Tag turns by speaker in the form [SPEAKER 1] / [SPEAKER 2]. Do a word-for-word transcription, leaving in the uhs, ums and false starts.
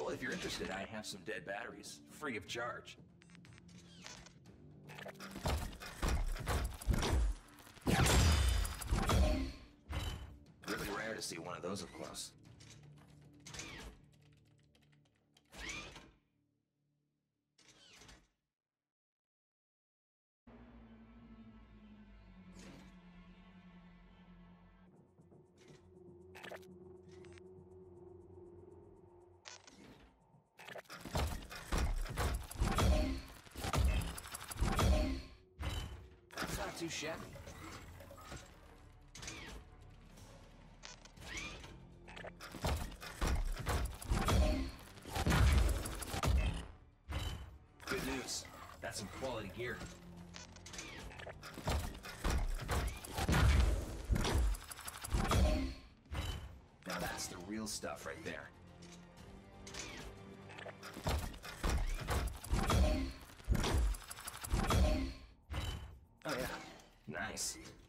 [SPEAKER 1] Well, if you're interested, I have some dead batteries, free of charge. Really rare to see one of those up close. Not too shabby. Good news. That's some quality gear. Now that's the real stuff right there. Oh yeah, nice.